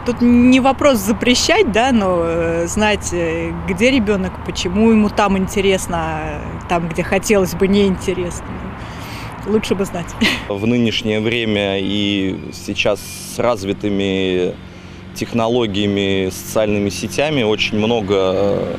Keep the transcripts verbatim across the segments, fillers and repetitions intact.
Тут не вопрос запрещать, да, но знать, где ребенок, почему ему там интересно, а там, где хотелось бы, неинтересно. Лучше бы знать. В нынешнее время и сейчас с развитыми технологиями, социальными сетями очень много,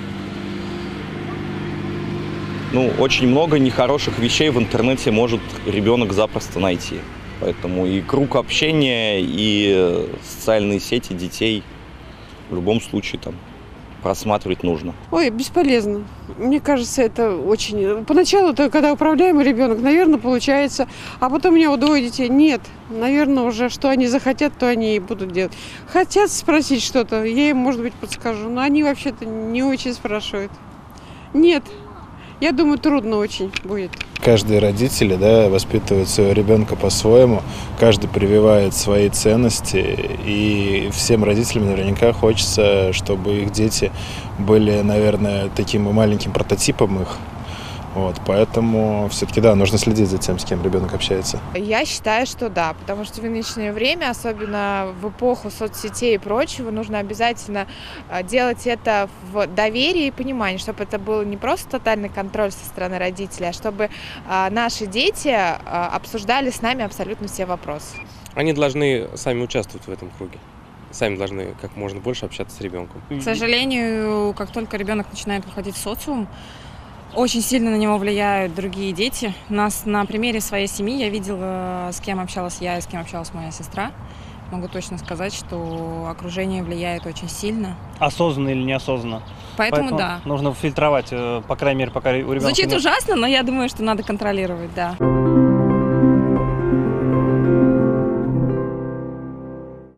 ну, очень много нехороших вещей в интернете может ребенок запросто найти. Поэтому и круг общения, и социальные сети детей в любом случае там просматривать нужно. Ой, бесполезно. Мне кажется, это очень... Поначалу-то, когда управляемый ребенок, наверное, получается. А потом у меня у двое детей. Нет. Наверное, уже что они захотят, то они и будут делать. Хотят спросить что-то, я им, может быть, подскажу. Но они вообще-то не очень спрашивают. Нет. Я думаю, трудно очень будет. Каждый родитель, да, воспитывает своего ребенка по-своему, каждый прививает свои ценности, и всем родителям наверняка хочется, чтобы их дети были, наверное, таким маленьким прототипом их. Вот, поэтому все-таки, да, нужно следить за тем, с кем ребенок общается. Я считаю, что да, потому что в нынешнее время, особенно в эпоху соцсетей и прочего, нужно обязательно делать это в доверии и понимании, чтобы это был не просто тотальный контроль со стороны родителей, а чтобы наши дети обсуждали с нами абсолютно все вопросы. Они должны сами участвовать в этом круге. Сами должны как можно больше общаться с ребенком. К сожалению, как только ребенок начинает выходить в социум, очень сильно на него влияют другие дети. Нас на примере своей семьи я видела, с кем общалась я и с кем общалась моя сестра. Могу точно сказать, что окружение влияет очень сильно. Осознанно или неосознанно. Поэтому, Поэтому да. Нужно фильтровать, по крайней мере, пока у ребенка... Звучит нет... ужасно, но я думаю, что надо контролировать, да.